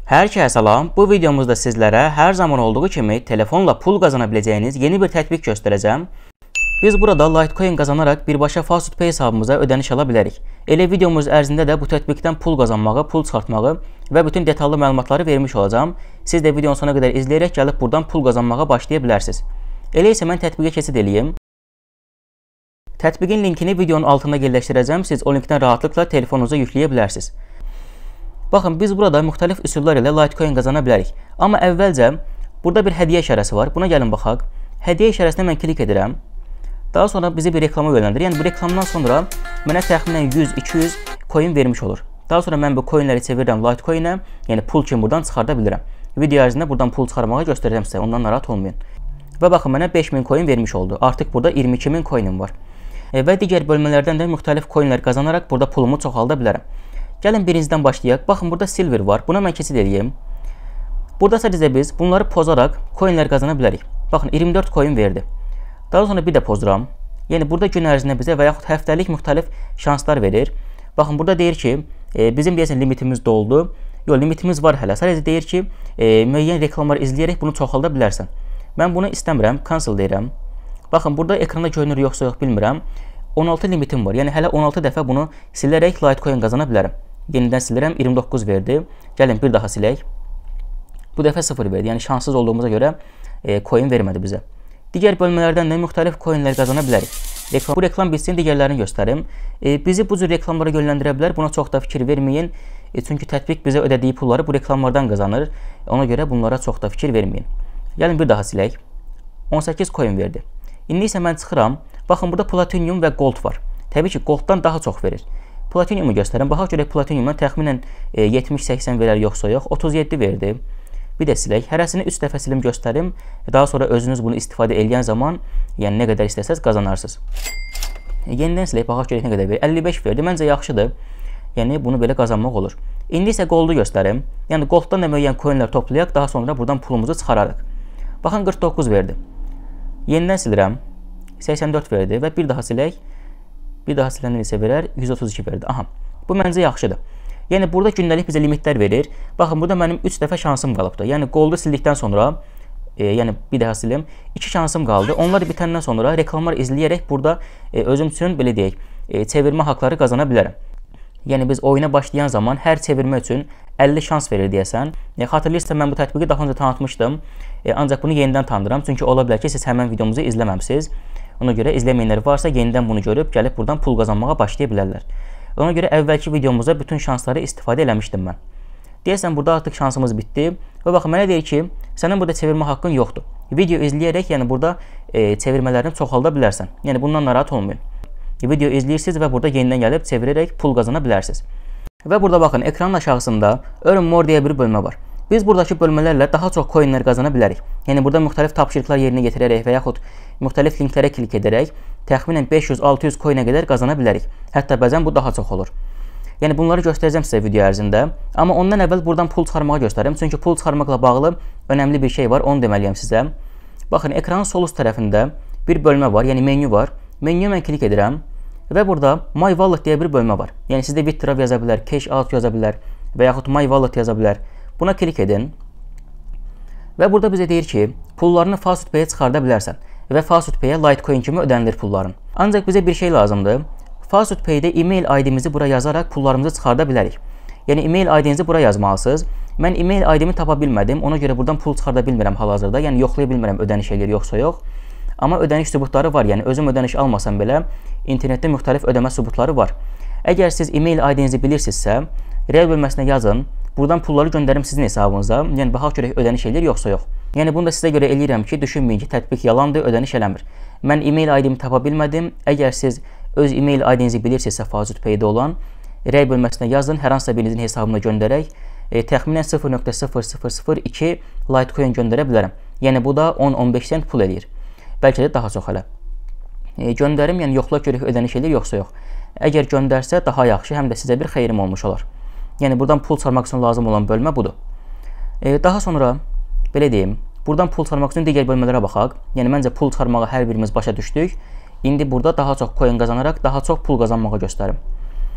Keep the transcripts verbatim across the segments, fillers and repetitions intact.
Hər kəsə salam. Bu videomuzda sizlərə hər zaman olduğu kimi telefonla pul qazana biləcəyiniz yeni bir tətbiq göstərəcəm. Biz burada Litecoin qazanaraq birbaşa FastPay hesabımıza ödəniş ala bilərik. Elə videomuz ərzində də bu tətbiqdən pul qazanmağı, pul çıxartmağı və bütün detallı məlumatları vermiş olacağam. Siz də videonun sonuna qədər izləyərək gəlib buradan pul qazanmağa başlaya bilərsiniz. Elə isə mən tətbiqə keçid eləyim. Tətbiqin linkini videonun altında yerləşdirəcəm. Siz o linkdən rahatlıqla telefonunuza yükləyə bilərsiniz. Baxın, biz burada müxtəlif üsullar ilə Litecoin qazana bilərik. Amma əvvəlcə burada bir hədiyyə işarəsi var. Buna gəlin baxaq. Hədiyyə işarəsinə mən klik edirəm. Daha sonra bizi bir reklama yönləndirir. Yəni bu reklamdan sonra mənə təxminən yüz iki yüz coin vermiş olur. Daha sonra mən bu coinləri çevirirəm Litecoin'ə, yəni pul kimi buradan çıxarda bilirəm. Video ərzində buradan pul çıxarmağı göstərəcəm sizə. Ondan narahat olmayın. Və baxın, mənə beş min coin vermiş oldu. Artıq burada iyirmi iki min coinim var. E, və digər bölmələrdən də müxtəlif coinlər qazanaraq burada pulumu çoxalda bilərəm. Gəlin birincidən başlayaq. Baxın, burada silver var. Buna mən keçid edeyim. Burada sadəcə biz bunları pozaraq coinlər qazana bilərik. Baxın, iyirmi dörd coin verdi. Daha sonra bir də pozuram. Yəni burada gün ərzində bizə və yaxud həftəlik müxtəlif şanslar verir. Baxın, burada deyir ki, e, bizim deyəsən limitimiz doldu. Yox, limitimiz var hələ. Sadəcə deyir ki, e, müəyyən reklamlar izləyərək bunu çoxalda bilərsən. Mən bunu istəmirəm, cancel deyirəm. Baxın, burada ekranda görünür yoxsa yox bilmirəm. on altı limitim var. Yəni hələ on altı dəfə bunu silərək Litecoin qazana bilərəm. Yenidən silirəm, iyirmi doqquz verdi. Gəlin bir daha silək. Bu dəfə sıfır verdi. Yəni şanssız olduğumuza görə e, coin vermədi bizə. Digər bölmələrdən də müxtəlif coinlər qazana bilərik. Reklam, bu reklam bitsin, digərlərini göstərim. E, bizi bu cür reklamlara yönləndirə bilər. Buna çox da fikir verməyin. E, çünki tətbiq bizə ödədiyi pulları bu reklamlardan qazanır. Ona görə bunlara çox da fikir verməyin. Gəlin bir daha silək. on səkkiz coin verdi. İndi isə mən çıxıram. Baxın, burada Platinum və Gold var. Təbii ki, Golddan daha çox verir. Platinumu göstərin. Baxaq görək Platinumdan təxminən e, yetmiş səksən verər yoxsa yox. otuz yeddi verdi. Bir də silək. Hərəsini üç dəfə silim göstərim. Daha sonra özünüz bunu istifadə edən zaman, yəni nə qədər istəsəz qazanarsınız. E, yenidən silək. Baxaq görək nə qədər verir. əlli beş verdi. Məncə yaxşıdır. Yəni bunu belə qazanmaq olur. İndi isə Gold'u göstərim. Yəni Gold'dan da müəyyən coinlər toplayaq. Daha sonra buradan pulumuzu çıxararıq. Baxın, qırx doqquz verdi. Yenidən silirəm. səksən dörd verdi və bir daha silək. Bir daha siləndən isə verər, yüz otuz iki verdi. Aha, bu məncə yaxşıdır. Yəni burada gündəlik bizə limitlər verir. Baxın, burada mənim üç dəfə şansım qalıbdır. Yəni Gold'u sildikdən sonra, e, yəni bir daha silim, iki şansım qaldı. Onlar bitəndən sonra reklamlar izləyərək burada e, özüm üçün belə deyək, e, çevirmə haqları qazana bilərəm. Yəni biz oyuna başlayan zaman hər çevirmə üçün əlli şans verir deyəsən. E, xatırlayırsınız, mən bu tətbiqi daha öncə tanıtmışdım. E, ancaq bunu yenidən tanıdıram. Çünki ola bilər ki, siz həmən videomuzu izləməmisiniz. Ona görə izləməyənlər varsa yenidən bunu görüb gəlib buradan pul qazanmağa başlaya bilərlər. Ona görə əvvəlki videomuzda bütün şansları istifadə eləmişdim mən. Deyəsən burada artıq şansımız bitdi və baxın mənə deyir ki, sənin burada çevirmə haqqın yoxdur. Video izləyərək yəni burada e, çevirmələrini çoxalda bilərsən. Yəni bundan narahat olmayın. Video izləyirsiniz və burada yenidən gəlib çevirərək pul qazana bilərsiniz. Və burada baxın, ekranın aşağısında Earn More deyə bir bölmə var. Biz buradakı bölmələrlə daha çox coinlər qazana bilərik. Yəni burada müxtəlif tapşırıqlar yerinə yetirərək və yaxud müxtəlif linklərə klik edərək təxminən beş yüz altı yüz coinə qədər qazana bilərik. Hətta bəzən bu daha çox olur. Yəni bunları göstərəcəm sizə video ərzində. Amma ondan əvvəl buradan pul çıxarmağı göstərim. Çünki pul çıxarmaqla bağlı önəmli bir şey var, onu deməliyəm sizə. Baxın, ekranın sol üst tərəfində bir bölmə var, yəni menyu var. Menyuya mən klik edirəm və burada My Wallet deyə bir bölmə var. Yəni sizdə withdraw yaza bilər, cash out yaza bilər və yaxud My Wallet yaza bilər. Buna klik edin və burada bizə deyir ki, pullarını FastPay-yə çıxarda bilərsən və FastPay-yə Litecoin kimi ödənilir pulların. Ancaq bizə bir şey lazımdır. FastPay-də e-mail I D-mizi bura yazaraq pullarımızı çıxarda bilərik. Yəni e-mail I D-nizi bura yazmalısınız. Mən e-mail I D-mi tapa bilmədim. Ona görə buradan pul çıxarda bilmirəm hal-hazırda. Yəni yoxlaya bilmirəm ödəniş eləyir yoxsa yox. Amma ödəniş sübutları var. Yəni özüm ödəniş almasam belə internetdə müxtəlif ödəmə sübutları var. Əgər siz e-mail I D-nizi bilirsinizsə, rəy bölməsinə yazın. Buradan pulları göndərim sizin hesabınıza. Yəni baxaq görək ödəniş eləyir yoxsa yox. Yəni bunu da sizə görə eləyirəm ki, düşünməyin ki, tətbiq yalandır, ödəniş eləmir. Mən e-mail I D-mi tapa bilmədim. Əgər siz öz e-mail I D-nizi bilirsinizsə FastPay-də olan, rəy bölməsinə yazın, hər hansısa birinizin hesabına göndərək e, təxminən sıfır nöqtə sıfır sıfır sıfır iki Litecoin göndərə bilərəm. Yəni bu da on on beş sent pul eləyir. Bəlkə də daha çox hələ. E, göndərim, yəni yoxlaq görək ödəniş eləyir yoxsa yox. Əgər göndərsə daha yaxşı, həm də sizə bir xeyrim olmuş olar. Yəni buradan pul çıxarmaq üçün lazım olan bölmə budur. E, daha sonra belə deyim, buradan pul çıxarmaq üçün digər bölmələrə baxaq. Yəni məncə pul çıxarmağı hər birimiz başa düşdük. İndi burada daha çox coin qazanaraq daha çox pul qazanmağı göstərim.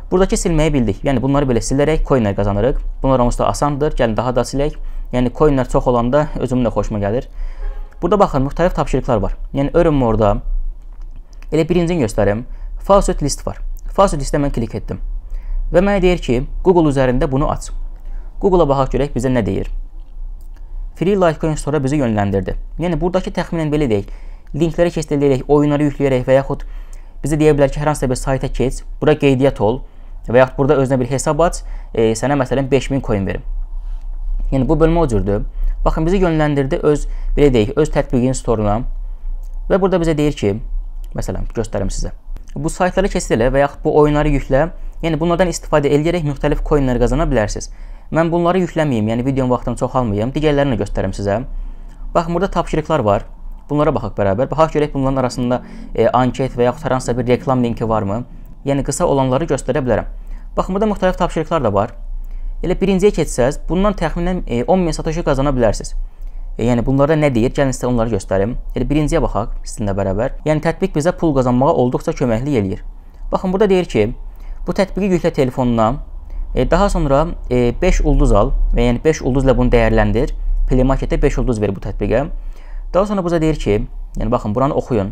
Buradakı silməyi bildik. Yəni bunları belə silərək coinlər qazanırıq. Bunlar hamısı da asandır. Gəlin daha da silək. Yəni coinlər çox olanda özümün də xoşuma gəlir. Burada baxın, müxtəlif tapşırıqlar var. Yəni örüm orada. Elə birincini göstərim. Faucet list var. Faucet listə mən klik etdim. Və mənə deyir ki, Google üzərində bunu aç. Google'a baxaq görək bizə nə deyir. Free Litecoin Store bizi yönləndirdi. Yəni buradakı təxminən belə deyək. Linkləri keçirdərək, oyunları yükləyərək və yaxud bizə deyə bilər ki, hər hansısa bir sayta keç, bura qeydiyyat ol və yaxud burada özünə bir hesab aç, e, sənə məsələn beş min coin verim. Yəni bu bölmə o cürdür. Baxın, bizi yönləndirdi öz, belə deyək, öz tətbiqinin storuna və burada bizə deyir ki, məsələn, göstərim sizə. Bu saytları kesit elə və yaxud bu oyunları yüklə. Yəni bunlardan istifadə edərək müxtəlif coinlər qazana bilərsiniz. Mən bunları yükləməyim, yəni videonun vaxtını çoxalmayım. Digərlərini göstərim sizə. Baxın, burada tapşırıqlar var. Bunlara baxaq bərabər. Baxaq görək bunların arasında e, anket və yaxud hər hansısa bir reklam linki varmı? Yəni qısa olanları göstərə bilərəm. Baxın, burada müxtəlif tapşırıqlar da var. Elə birinciyə keçsəz, bundan təxminən e, on min satoshi qazana bilərsiniz. E, yəni bunlarda nə deyir? Gəlin sizə onları göstərim. Elə birinciyə baxaq sizinlə bərabər. Yəni tətbiq bizə pul qazanmağa olduqca köməklik eləyir. Baxın, burada deyir ki, bu tətbiqi yüklə telefonuna. E, daha sonra e, beş ulduz al və yəni beş ulduzla bunu dəyərləndir. Play Marketdə beş ulduz ver bu tətbiqə. Daha sonra buza deyir ki, yəni baxın, buranı oxuyun.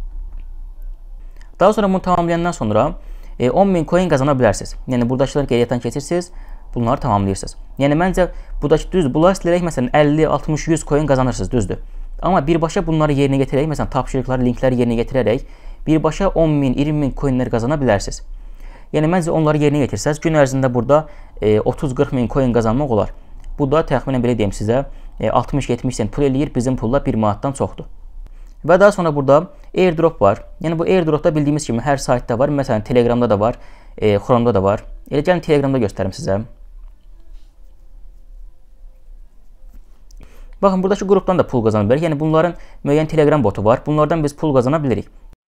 Daha sonra bunu tamamlayandan sonra e, on min coin qazana bilərsiniz. Yəni buradakılar qeydiyyatdan keçirsiniz, bunları tamamlayırsınız. Yəni məncə buradakı düzdür. Bunlar istəyərək məsələn əlli, altmış, yüz coin qazanırsınız, düzdür. Amma birbaşa bunları yerinə gətirərək, məsələn tapşırıqları, linkləri yerinə gətirərək birbaşa on min, iyirmi min coinlər qazana bilərsiniz. Yəni məncə onları yerinə getirsəz, gün ərzində burada e, otuz qırx min coin qazanmaq olar. Bu da təxminən belə deyim sizə altmış yetmiş sent pul eləyir, bizim pulla bir manatdan çoxdur. Və daha sonra burada airdrop var. Yəni bu airdropda bildiyimiz kimi hər saytda var. Məsələn Telegramda da var, e, Chrome'da da var. Elə gəlin Telegramda göstərim sizə. Baxın, buradakı qrupdan da pul qazana bilərik. Yəni bunların müəyyən Telegram botu var. Bunlardan biz pul qazana bilirik.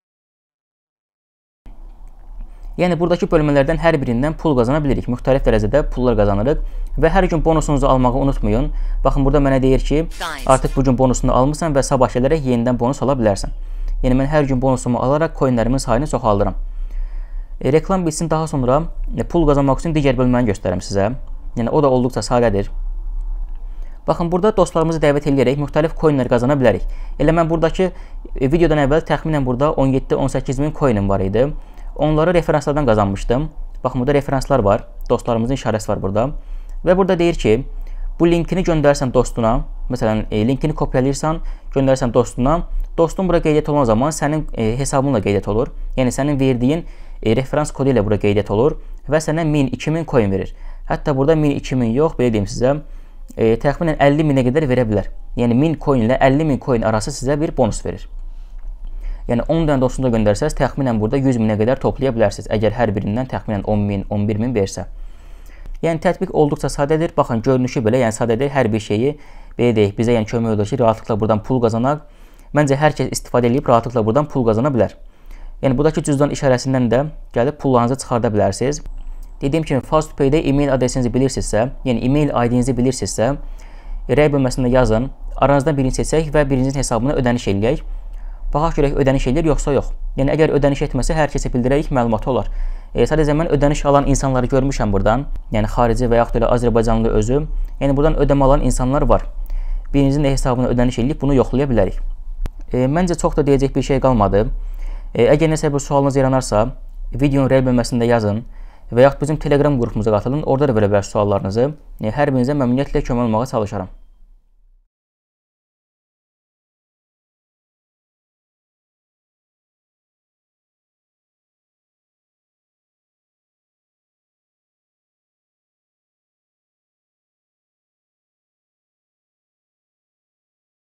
Yəni buradakı bölmələrdən hər birindən pul qazana bilirik. Müxtəlif dərəcədə pullar qazanırıq və hər gün bonusunuzu almağı unutmayın. Baxın, burada mənə deyir ki, artıq bu gün bonusunu almısan və sabah gələrək yenidən bonus ala bilərsən. Yəni mən hər gün bonusumu alaraq coinlərimin sayını çoxaldıram. E, reklam bitsin, daha sonra e, pul qazanmaq üçün digər bölməni göstərim sizə. Yəni o da olduqca sadədir. Baxın, burada dostlarımızı dəvət edərək müxtəlif coinlər qazana bilərik. Elə mən buradakı e, videodan əvvəl təxminən burada on yeddi on səkkiz min coinim var idi. Onları referanslardan qazanmışdım. Baxın, burada referanslar var. Dostlarımızın işarəsi var burada. Və burada deyir ki, bu linkini göndərsən dostuna. Məsələn, e, linkini kopyalayırsan, göndərsən dostuna. Dostun bura qeydiyyat olan zaman sənin e, hesabınla qeydiyyat olur. Yəni sənin verdiyin e, referans kodu ilə bura qeydiyyat olur və sənə min, iki min coin verir. Hətta burada min, iki min yox, belə deyim sizə, e, təxminən əlli minə qədər verə bilər. Yəni min coin ilə əlli min coin arası sizə bir bonus verir. Yəni on dənə dostuna göndərsəz, təxminən burada yüz minə qədər toplaya bilərsiniz. Əgər hər birindən təxminən on min, on bir min versə. Yəni tətbiq olduqca sadədir. Baxın, görünüşü belə, yəni sadədir. Hər bir şeyi belə deyək, bizə yəni kömək olur ki, rahatlıqla buradan pul qazanaq. Məncə hər kəs istifadə edib rahatlıqla buradan pul qazana bilər. Yəni buradakı cüzdan işarəsindən də gəlib pullarınızı çıxarda bilərsiniz. Dediyim kimi FastPay-də e-mail adresinizi bilirsinizsə, yəni e-mail I D-nizi bilirsinizsə, rəy bölməsində yazın. Aranızdan birini seçək və birincinin hesabına ödəniş eləyək. Baxaq görək ödəniş eləyir yoxsa yox. Yəni əgər ödəniş etməsə hər kəsə bildirərik, məlumatı olar. E, sadəcə mən ödəniş alan insanları görmüşəm buradan. Yəni xarici və yaxud da Azərbaycanlı özü. Yəni buradan ödəmə alan insanlar var. Birincinin də hesabına ödəniş eləyib bunu yoxlaya bilərik. E, məncə çox da deyəcək bir şey qalmadı. E, əgər nəsə bir sualınız yaranarsa, videonun rəy bölməsində yazın və yaxud bizim Telegram qrupumuza qatılın. Orada da verə bilər suallarınızı. E, hər birinizə məmnuniyyətlə kömək olmağa çalışaram.